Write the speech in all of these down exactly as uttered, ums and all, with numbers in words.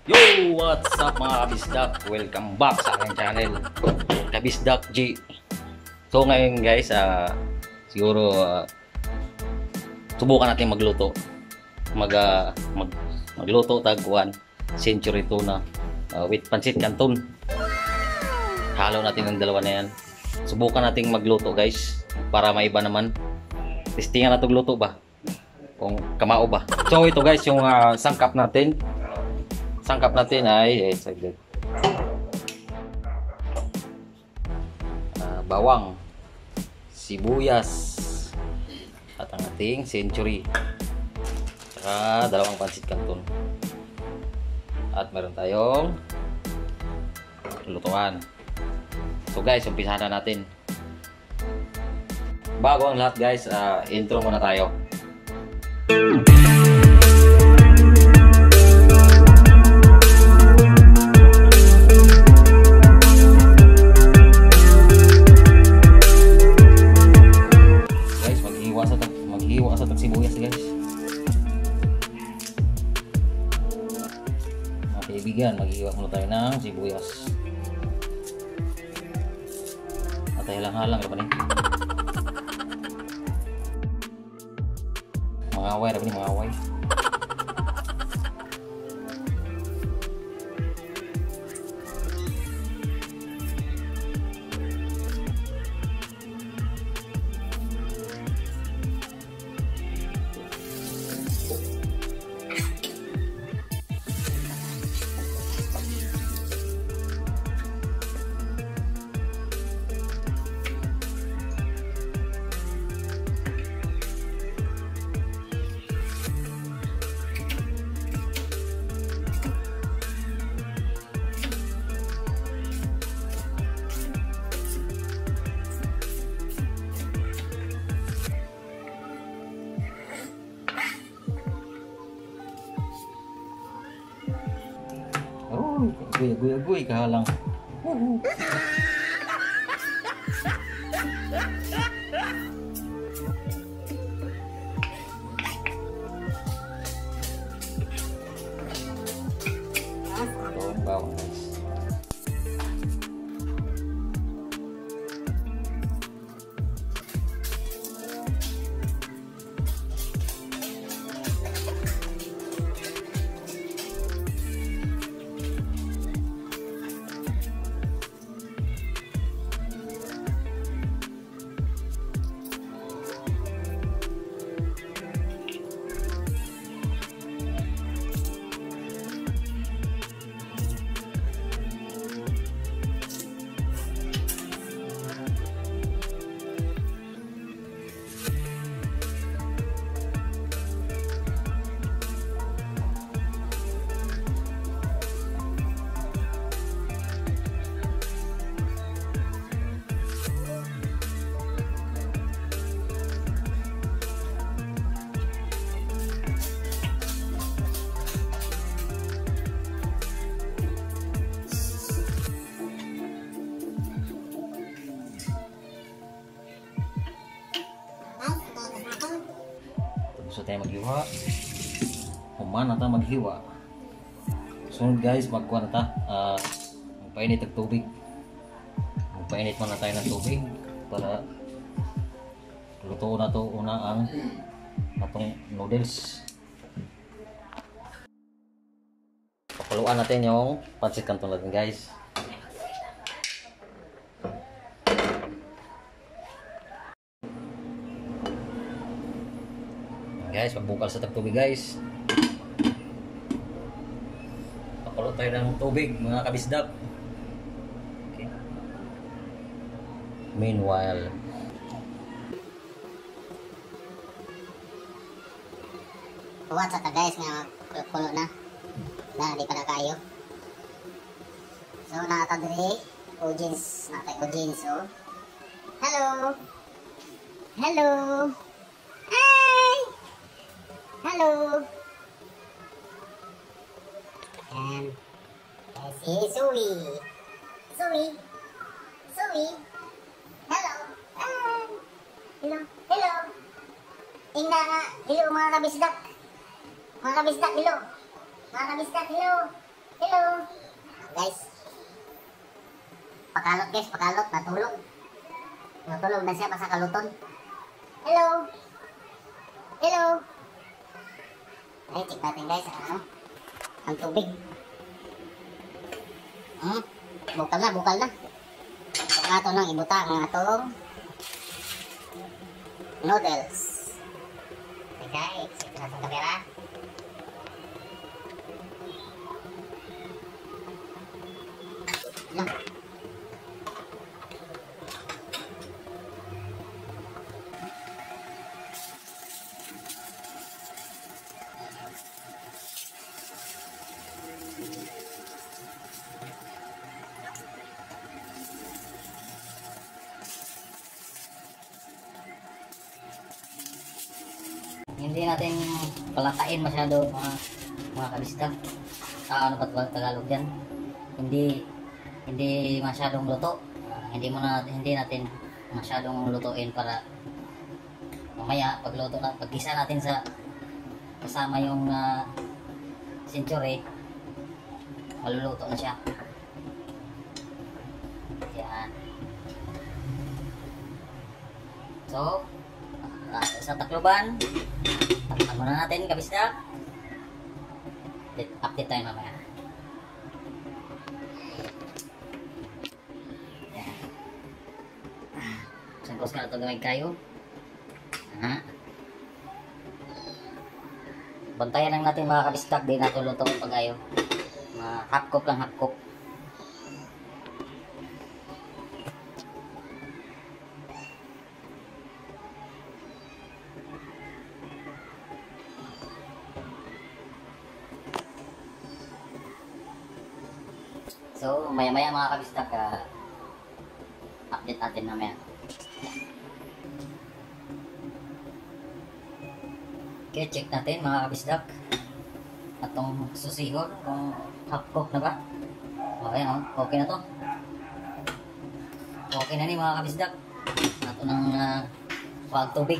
Yo! What's up mga kabisdak? Welcome back sa aking channel, Kabisdak G. So ngayon guys, uh, siguro uh, subukan natin magluto. Mag, uh, mag magluto tagwan century tuna uh, with pancit canton. Halo natin ang dalawa na yan. Subukan natin magluto guys para maiba naman. Testingan na itong luto ba? Kung kamao ba? So ito guys yung uh, sangkap natin. Sangkap natin ay eh, saglit. Uh, bawang, sibuyas, at ang ating century. Saka dalawang pancit canton. At meron tayong lutuan. So guys, umpisahan na natin. Bago ang lahat guys, uh, intro muna tayo. Kaibigan, mag-iwa muna tayo ng sibuyas. At ay halang-halang na ba rin? Mga away na ba rin, mga away? Agoy, agoy, agoy, kahalang. Uh-huh. Ito ang bawang guys. So tayo maghiwa. Human na tayo maghiwa. Sunod guys, magkuha na tayo. Uh, magpainit ang tubig. Magpainit muna tayo ng tubig para luto na to una ang atong noodles. Pakuluan natin yung pancit canton natin guys. Guys, magbukal sa tubig guys. Pakulo tayo ng tubig mga kabisdak. Okay. Meanwhile, what's up guys, nga kulo na. Na di pa na kayo. So naata diri audience, naata audience so. Hello. Hello. Hello. And si Zoe. Zoe. Zoe. Hello. Hi. Hello. Hello. Tingnan nga. Hello mga kabisdak. Mga kabisdak, hello. Mga kabisdak, hello. Hello. Guys. Pakalot guys, pakalot. Natulog. Natulog na siya basta kaluton. Hello. Hello. Ay, check natin guys. Ano? Ang tubig. Hmm. Bukal na, bukal na. Ang ato nang ibuta ang atong noodles. Okay guys, check natin kamera. Lang. Hindi natin palatain masyado mga mga kabisdak. Ah, ano ba ba Tagalog yan? Hindi hindi masyadong luto. Ah, hindi mo na hindi natin masyadong lutuin para mamaya pagluto na paggisa natin sa kasama yung uh, century maluluto na siya. Yan. So, uh, sa Tacloban, takpan muna natin kabisdak. Update tayo mamaya. Yan. Sangkos ka na ito gawin kayo. Ha? Bantayan lang natin mga kabisdak. Di natin luto pag ayo. Mga hapkop lang hapkop. So, maya-maya mga kabisdak, uh, update natin mamaya. Okay, check natin mga kabisdak. Atong susihon, kung half-cook na ba? Okay, no? Okay na to. Okay na ni mga kabisdak. Ato ng uh, pagtubig.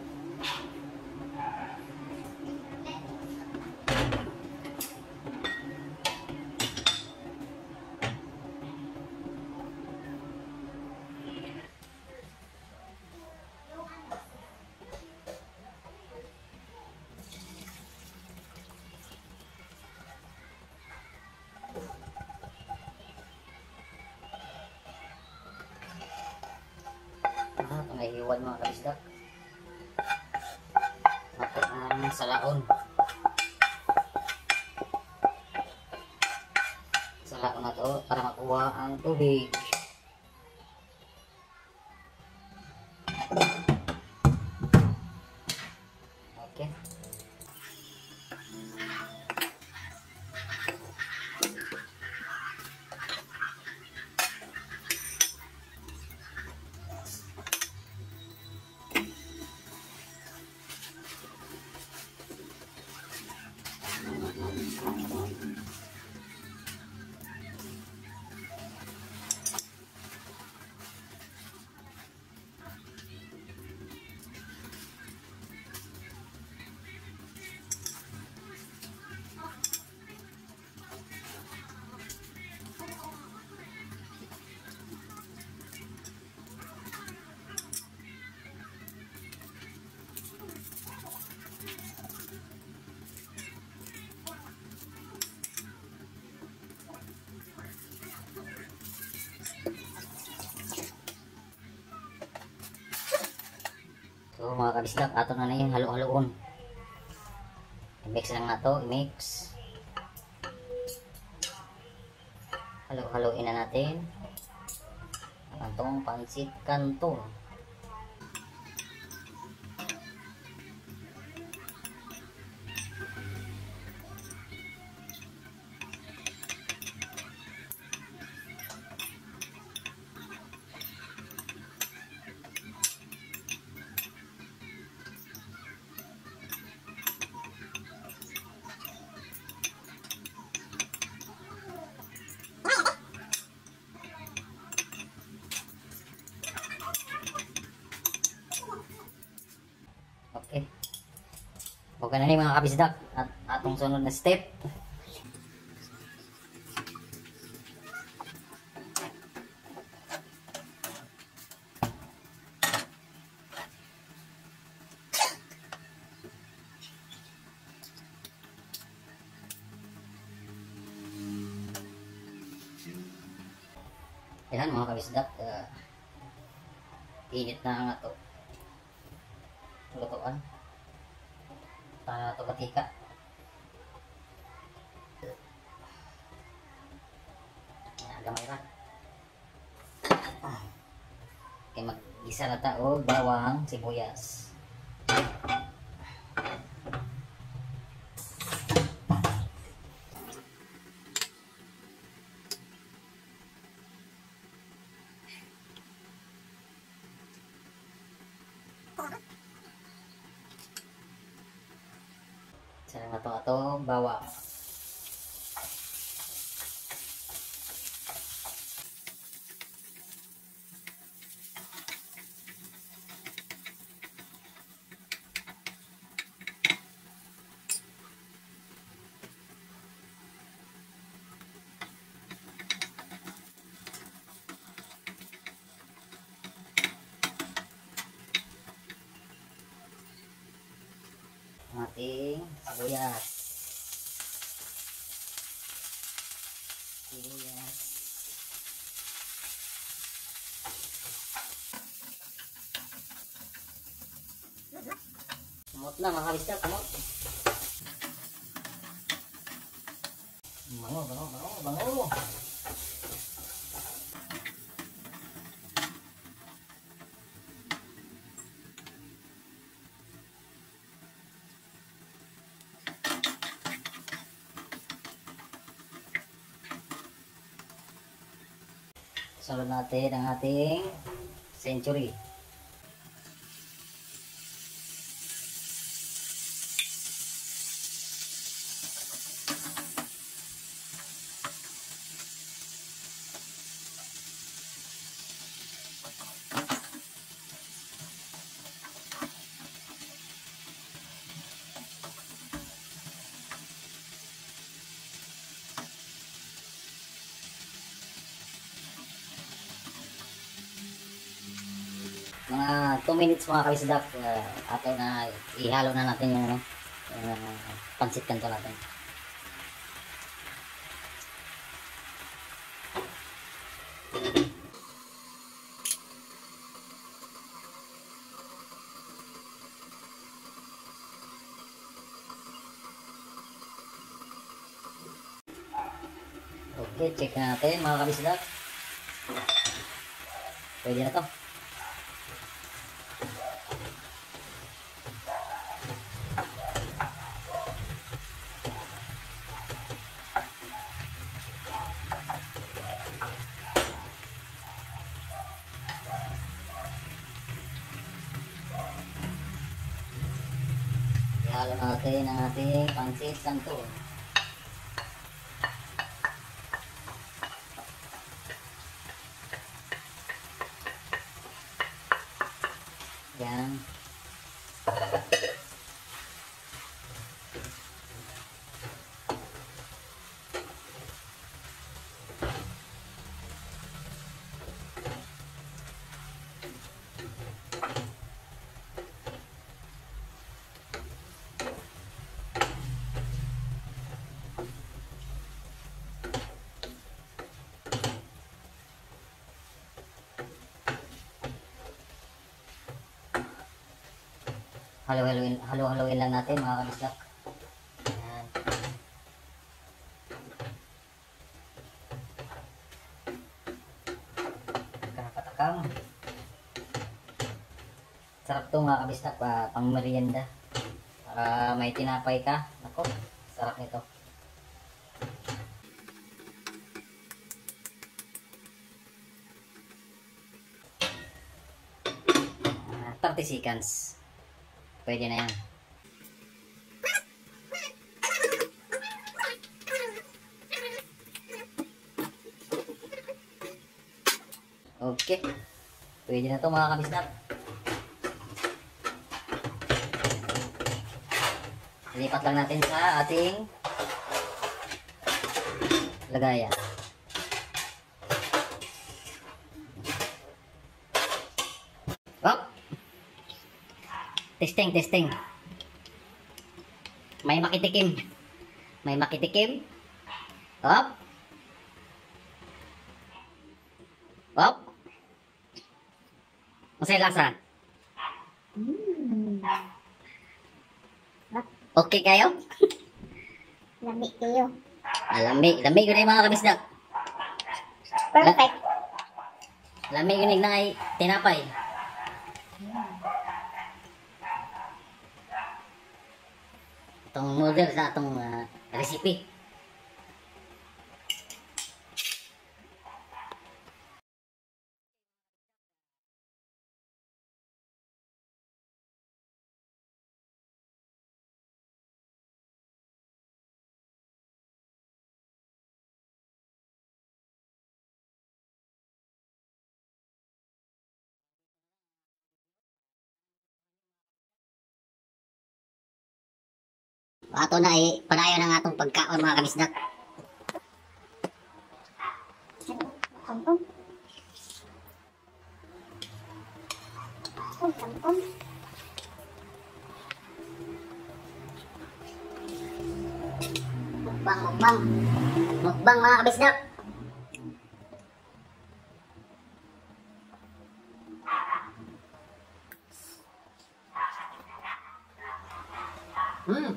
Ah, pangahiwan mga kabisdak. Ako ang salaon. Salaon na to para makuha ang tubig. Okay. So mga kabisdak, ato na na yung halo-haloon. I-mix lang na to, i-mix. Halo-haloin na natin. Ang itong pansit kanto. Okay. Okay na ni mga kabisdak at atong sunod na step. Yan mga kabisdak, uh, init na ang ato lutuan para ito katika. Yan, gamay ra. Okay, mag-isa na ta og bawang, sibuyas. Sarang na to ato bawang. Ang ating sibuyas. Sibuyas. Kumot na mga kabisdak, kumot. Bango, bango, bango, bango. Sunod natin ang ating century. Mga two minutes mga kabisdak, uh, ato na ihalo na natin yung ano, yung uh, pansit kanto natin. Okay, check na natin mga kabisdak. Pwede na to. Ihalo natin ang ating pansit canton. Yan. Halo-haloin, halo-haloin lang natin mga kabisdak. Ayan. Kanapatakam. Sarap to mga kabisdak, pa, pang merienda. Para may tinapay ka. Nako, sarap nito. Uh, thirty seconds. Pwede na yan. Okay. Pwede na to mga kabisdak. Lipat lang natin sa ating lagayan. Oh! Testing, testing. May makitikim. May makitikim. Up. Wow. Masay lasa. Hmm. Okay kayo? Lami kayo. Ah, lamig. Lamig yun ay mga kabisdak. Perfect. Lamig yun na ay tinapay. Itong model sa atong uh, recipe. Ato na ay padayon ang atong pagkaon mga kabisdak. Kampong. Oh, kampong. Mukbang, mukbang. Mukbang mga kabisdak. Hmm.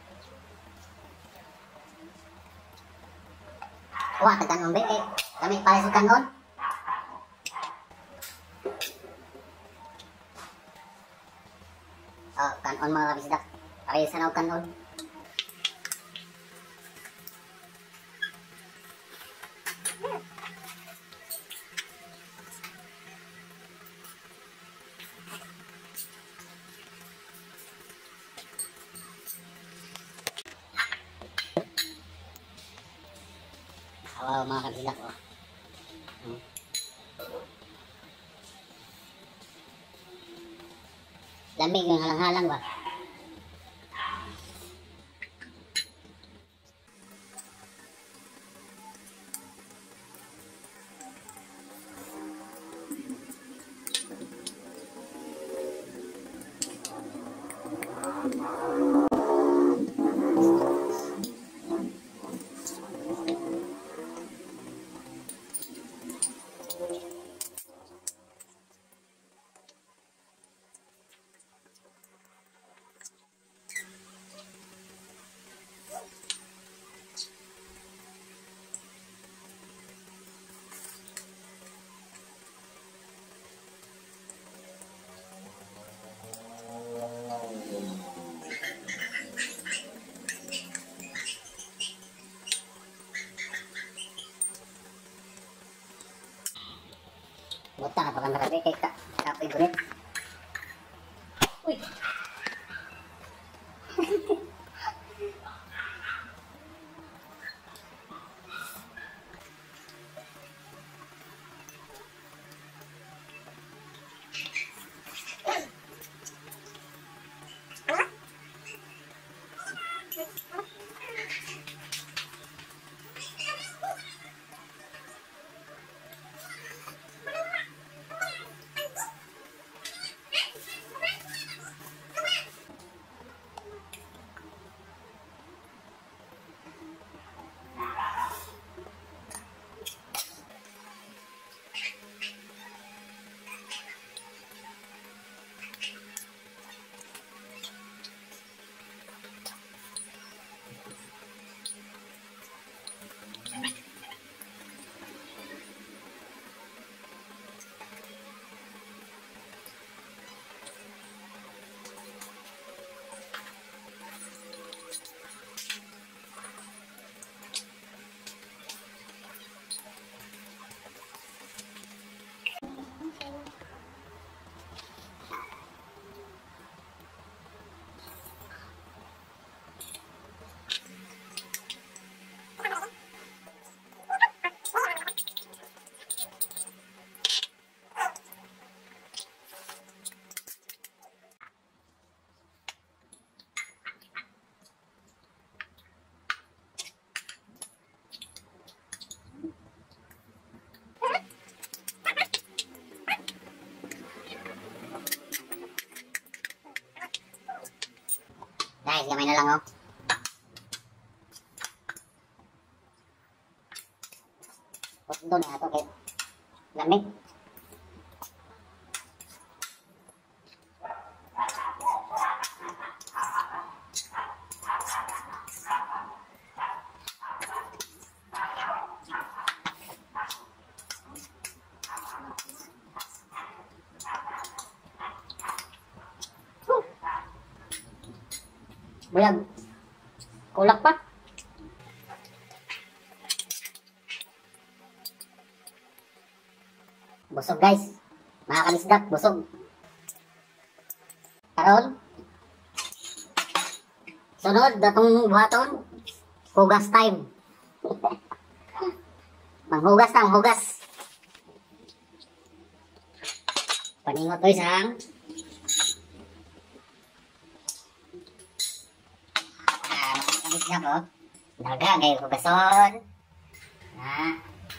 Wah, tekan ombe eh. Kami paling suka non. Oh, kanon mga kabisdak. Pareho sa kanon. Wow, mga kabisdak. Oh. Hmm. Lamig yung halang-halang ba? Buta na paganda kasi kay ka kapoy gunit. Uy. Guys, gamay na lang oh. Put doon na ito kay Lamig. Buyag. Kulak pa. Busog guys. Mga kalisdak, busog. Karon. Sunod, datong buhaton. Hugas time. Manghugas na, manghugas. Paningot ko isang. Kalisdak ko. Naga, gaya hugason. Ha.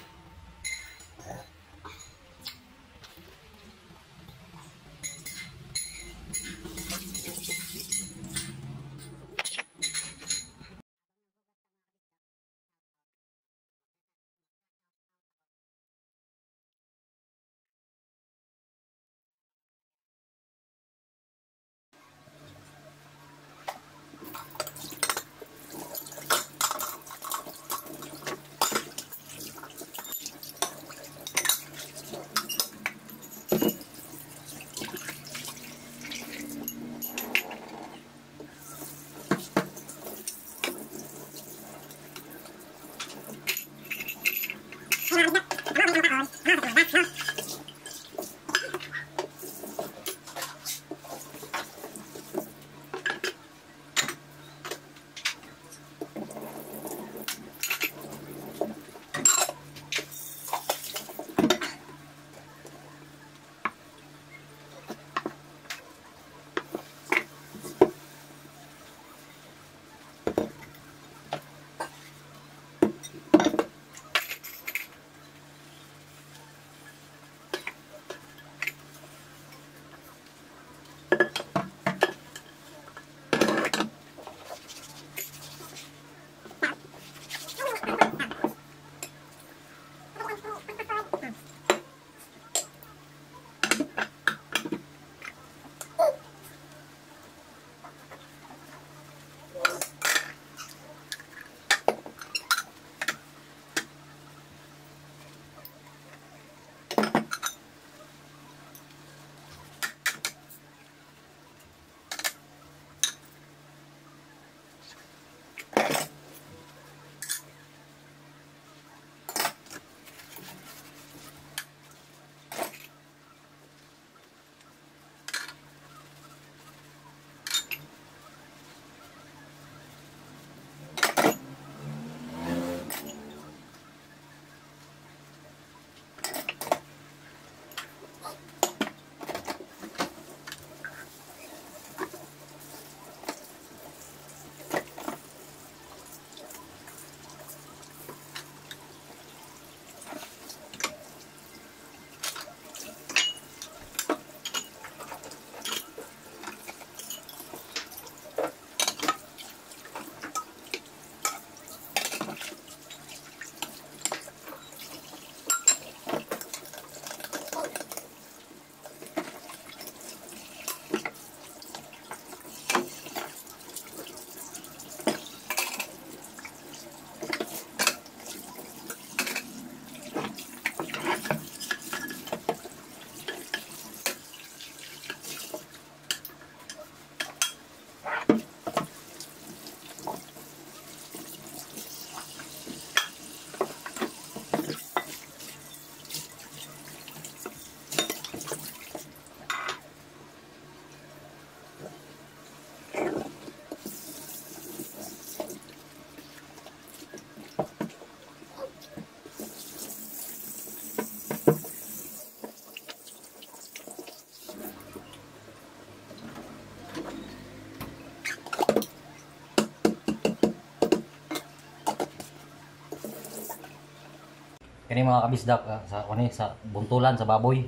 Kini mga kabisdak ah, sa ano sa buntulan sa baboy.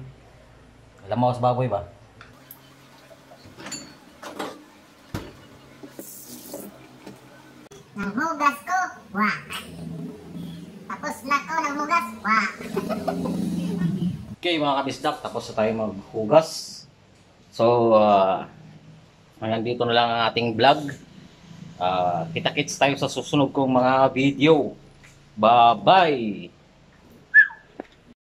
Alam mo sa baboy ba? Nanghugas ko, wah. Tapos na ko nanghugas, wah. Okay mga kabisdak, tapos na tayo maghugas. So, uh, hanggang dito na lang ang ating vlog. Uh, kita-kits tayo sa susunod kong mga video. Bye-bye!